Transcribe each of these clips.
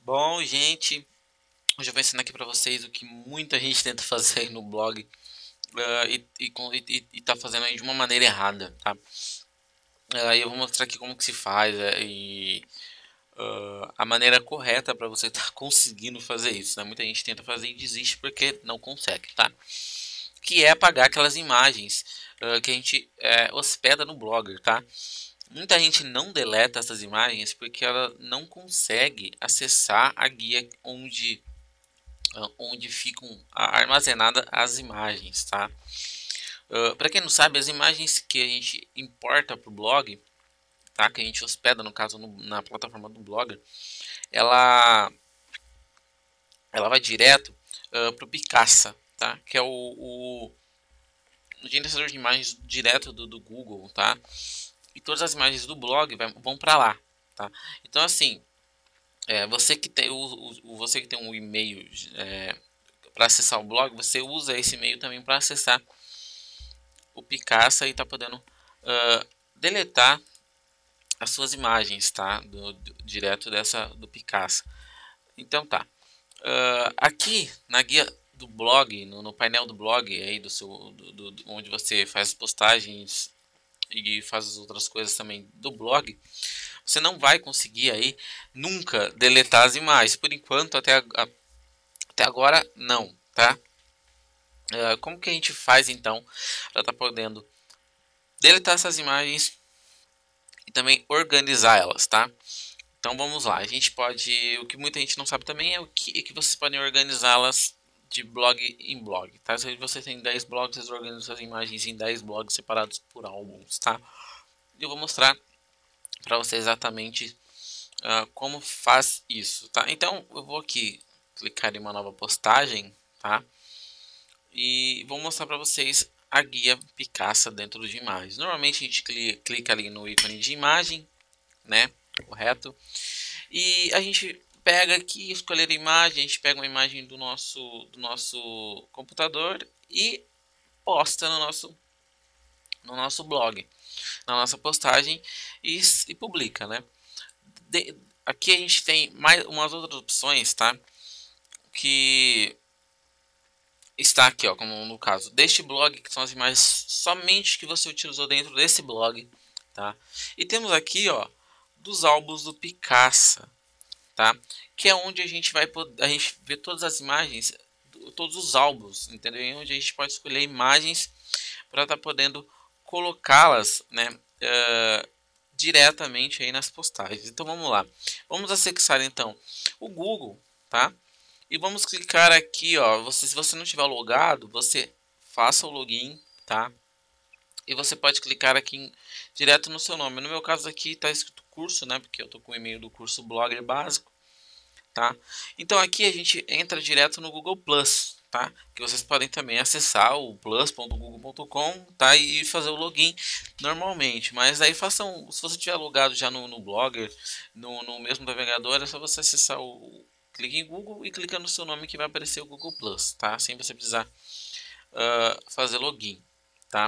Bom, gente, hoje eu vou ensinar aqui para vocês o que muita gente tenta fazer aí no blog e tá fazendo aí de uma maneira errada, tá? Aí eu vou mostrar aqui como que se faz a maneira correta para você estar conseguindo fazer isso, né? Muita gente tenta fazer e desiste porque não consegue, tá? Que é apagar aquelas imagens que a gente hospeda no Blogger, tá? Muita gente não deleta essas imagens porque ela não consegue acessar a guia onde ficam armazenadas as imagens, tá? Para quem não sabe, as imagens que a gente importa para o blog, tá? Que a gente hospeda, no caso, na plataforma do Blogger, ela, ela vai direto para o Picasa, tá? Que é o gerenciador de imagens direto do Google, tá? E todas as imagens do blog vão para lá, tá? Então, assim, você que tem você que tem um e-mail para acessar o blog, você usa esse e-mail também para acessar o Picasa e está podendo deletar as suas imagens, tá? Direto do Picasa. Então tá. Aqui na guia do blog, no painel do blog aí onde você faz postagens e faz as outras coisas também do blog, você não vai conseguir aí nunca deletar as imagens. Por enquanto, até agora não, tá? Como que a gente faz então para estar podendo deletar essas imagens e também organizar elas, tá? Então vamos lá, a gente pode, o que muita gente não sabe também é que vocês podem organizá-las de blog em blog, tá? Se você tem 10 blogs, vocês organizam as imagens em 10 blogs separados por álbuns, tá? Eu vou mostrar para você exatamente como faz isso, tá? Então eu vou aqui clicar em uma nova postagem, tá? E vou mostrar para vocês a guia Picasa dentro de imagens. Normalmente a gente clica ali no ícone de imagem, né? Correto? E a gente pega aqui, escolher a imagem, a gente pega uma imagem do nosso computador e posta no nosso blog, na nossa postagem e publica, né? De, Aqui a gente tem mais umas outras opções, tá? Que está aqui, ó, como no caso deste blog, que são as imagens somente que você utilizou dentro desse blog, tá? E temos aqui, ó, dos álbuns do Picasa, tá? Que é onde a gente vai poder, a gente vê todas as imagens, todos os álbuns, entendeu? E onde a gente pode escolher imagens para estar podendo colocá-las, né, diretamente aí nas postagens. Então vamos lá, vamos acessar então o Google, tá? E vamos clicar aqui, ó. Se você não tiver logado, você faça o login, tá? E você pode clicar aqui direto no seu nome. No meu caso aqui está escrito curso, né? Porque eu tô com o e-mail do curso Blogger básico, tá? Então aqui a gente entra direto no Google Plus, tá? Que vocês podem também acessar o plus.google.com, tá? E fazer o login normalmente. Mas aí façam, se você tiver logado já no Blogger, no mesmo navegador, é só você acessar clique em Google e clica no seu nome que vai aparecer o Google Plus, tá? Sem você precisar fazer login, tá?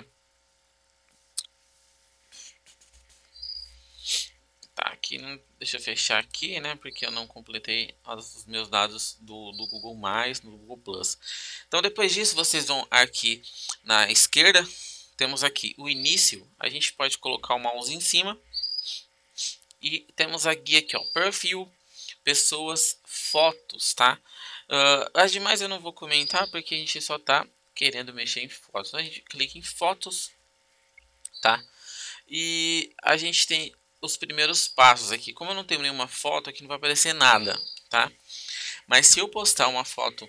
Tá, aqui, deixa eu fechar aqui, né? Porque eu não completei os meus dados do Google Mais, no Google Plus. Então, depois disso, vocês vão aqui na esquerda. Temos aqui o início. A gente pode colocar o mouse em cima. E temos a guia aqui, ó. Perfil, pessoas, fotos, tá? As demais eu não vou comentar porque a gente só tá querendo mexer em fotos. Então, a gente clica em fotos, tá? E a gente tem os primeiros passos aqui. Como eu não tenho nenhuma foto, aqui não vai aparecer nada, tá? Mas se eu postar uma foto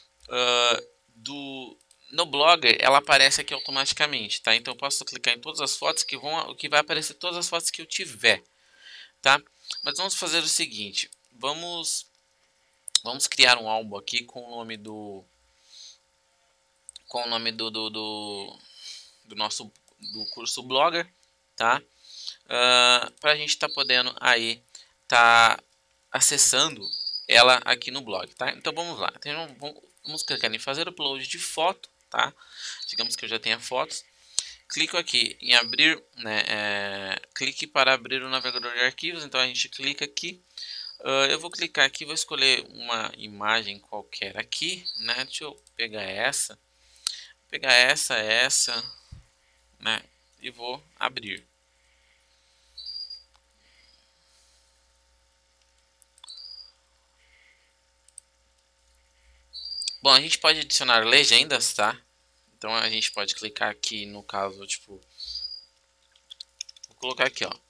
do no Blogger, ela aparece aqui automaticamente, tá? Então eu posso clicar em todas as fotos que vai aparecer todas as fotos que eu tiver, tá? Mas vamos fazer o seguinte, vamos criar um álbum aqui com o nome do nosso do curso Blogger, tá? Para a gente estar podendo aí tá acessando ela aqui no blog, tá? Então vamos lá. Então, vamos clicar em fazer upload de foto, tá? Digamos que eu já tenha fotos. Clico aqui em abrir, né? Clique para abrir o navegador de arquivos. Então a gente clica aqui, Eu vou clicar aqui, vou escolher uma imagem qualquer aqui, né? Deixa eu pegar essa, né? E vou abrir. Bom, a gente pode adicionar legendas, tá? Então a gente pode clicar aqui no caso, tipo, vou colocar aqui, ó,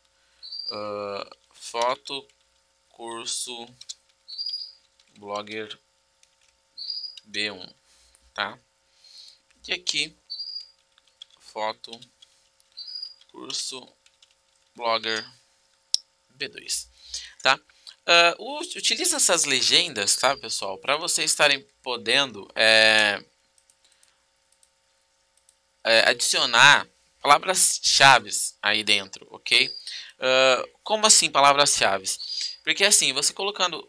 foto curso Blogger B1, tá? E aqui foto curso Blogger B2, tá? Utiliza essas legendas, tá, pessoal, para vocês estarem podendo adicionar palavras-chave aí dentro, ok? Como assim palavras-chave? Porque assim, você colocando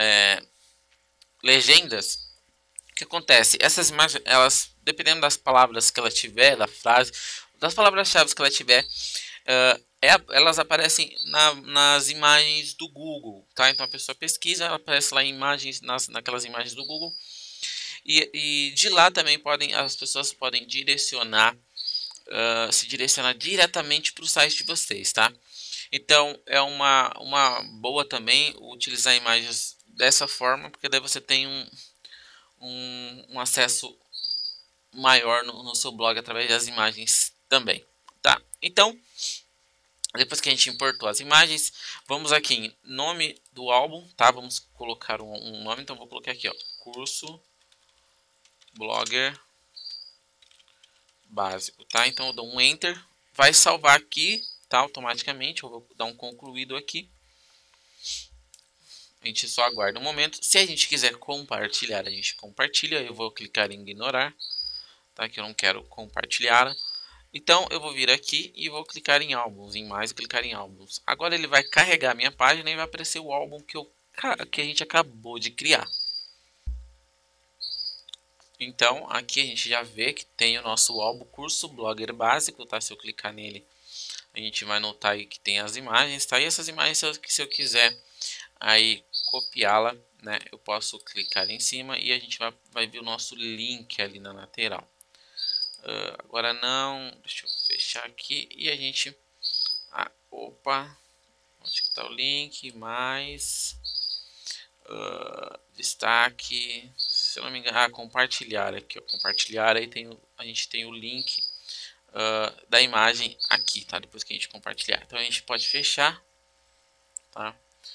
legendas, o que acontece? Essas imagens, elas, dependendo das palavras que ela tiver, da frase, das palavras-chave que ela tiver, elas aparecem nas imagens do Google, tá? Então a pessoa pesquisa, ela aparece lá em imagens, naquelas imagens do Google, e de lá também as pessoas podem se direcionar diretamente para o site de vocês, tá? Então é uma boa também utilizar imagens dessa forma, porque daí você tem um acesso maior no seu blog através das imagens também, tá? Então, depois que a gente importou as imagens, vamos aqui em nome do álbum, tá? Vamos colocar um nome, então vou colocar aqui, ó, curso Blogger básico, tá? Então eu dou um Enter, vai salvar aqui, tá? Automaticamente, eu vou dar um concluído aqui. A gente só aguarda um momento. Se a gente quiser compartilhar, a gente compartilha. Eu vou clicar em ignorar, tá? Que eu não quero compartilhar. Então eu vou vir aqui e vou clicar em álbuns, em mais e clicar em álbuns. Agora ele vai carregar a minha página e vai aparecer o álbum que a gente acabou de criar. Então aqui a gente já vê que tem o nosso álbum curso Blogger básico, tá? Se eu clicar nele, a gente vai notar aí que tem as imagens, tá? E essas imagens, se eu quiser aí copiá-la, né? Eu posso clicar em cima e a gente vai ver o nosso link ali na lateral. Agora não, deixa eu fechar aqui e a gente... opa, onde que está o link? Mais destaque, se eu não me engano, compartilhar aqui, ó, compartilhar, aí a gente tem o link da imagem aqui, tá? Depois que a gente compartilhar, então a gente pode fechar, tá?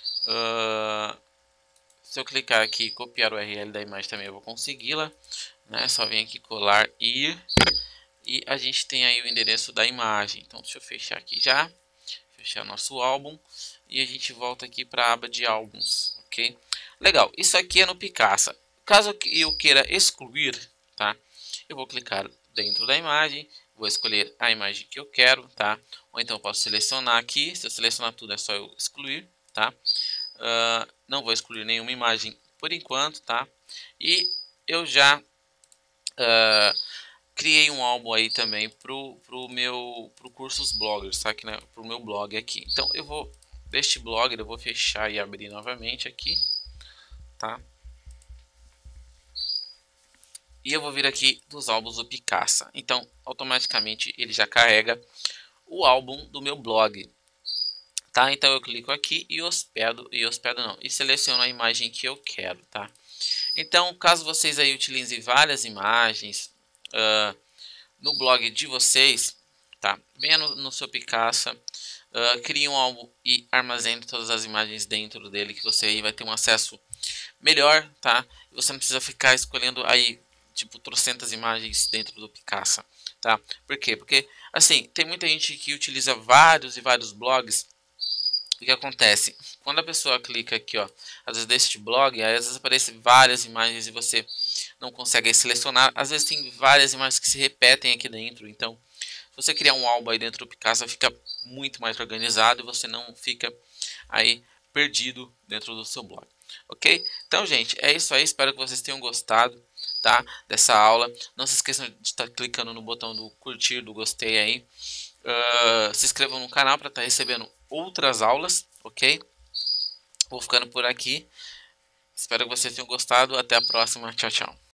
Se eu clicar aqui e copiar o URL da imagem também eu vou consegui-la, né? Só vem aqui colar ir e a gente tem aí o endereço da imagem. Então deixa eu fechar aqui já, fechar nosso álbum e a gente volta aqui para a aba de álbuns, ok? Legal, isso aqui é no Picasa. Caso eu queira excluir, tá? Eu vou clicar dentro da imagem, vou escolher a imagem que eu quero, tá? Ou então eu posso selecionar aqui, se eu selecionar tudo é só eu excluir, tá? Não vou excluir nenhuma imagem por enquanto, tá? E eu já criei um álbum aí também pro cursos bloggers, tá? Aqui, né? Pro meu blog aqui. Então eu vou deste blog, eu vou fechar e abrir novamente aqui, tá? E eu vou vir aqui dos álbuns do Picasa. Então automaticamente ele já carrega o álbum do meu blog, tá? Então eu clico aqui e hospedo não, e seleciono a imagem que eu quero, tá? Então, caso vocês aí utilizem várias imagens no blog de vocês, tá? Venha no seu Picasa, crie um álbum e armazene todas as imagens dentro dele, que você aí vai ter um acesso melhor, tá? Você não precisa ficar escolhendo aí, tipo, trocentas imagens dentro do Picasa, tá? Por quê? Porque, assim, tem muita gente que utiliza vários e vários blogs. O que acontece? Quando a pessoa clica aqui, ó, às vezes deste blog, aí às vezes aparecem várias imagens e você não consegue selecionar. Às vezes tem várias imagens que se repetem aqui dentro. Então, se você criar um álbum aí dentro do Picasa, fica muito mais organizado e você não fica aí perdido dentro do seu blog. Ok? Então, gente, é isso aí. Espero que vocês tenham gostado, tá? Dessa aula. Não se esqueçam de estar clicando no botão do curtir, do gostei aí. Se inscrevam no canal para estar recebendo outras aulas, ok? Vou ficando por aqui. Espero que vocês tenham gostado. Até a próxima. Tchau, tchau.